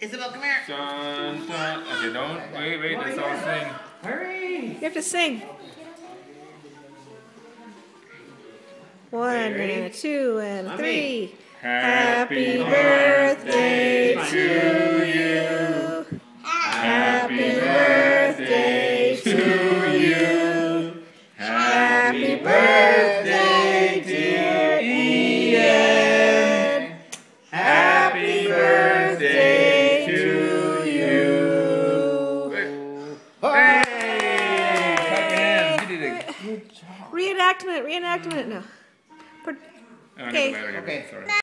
Isabel, come here. Dun, dun. Okay, don't. Wait, let's all sing. Hurry. You have to sing. 1 and 2 and 3. Happy birthday to you. Happy birthday to you. Happy birthday, dear Ian. Happy birthday to you. Hey! Clap your hands. You did a good job. Reenactment. No. Oh, Okay. sorry.